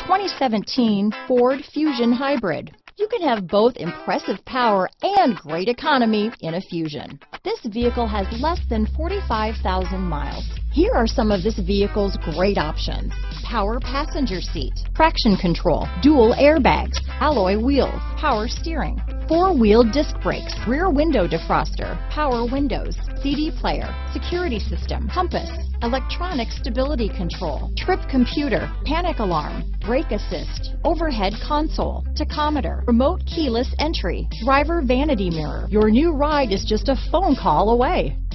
2017 Ford Fusion Hybrid. You can have both impressive power and great economy in a Fusion. This vehicle has less than 45,000 miles. Here are some of this vehicle's great options: power passenger seat, traction control, dual airbags, alloy wheels, power steering, four-wheel disc brakes, rear window defroster, power windows, CD player, security system, compass, electronic stability control, trip computer, panic alarm, brake assist, overhead console, tachometer, remote keyless entry, driver vanity mirror. Your new ride is just a phone call away.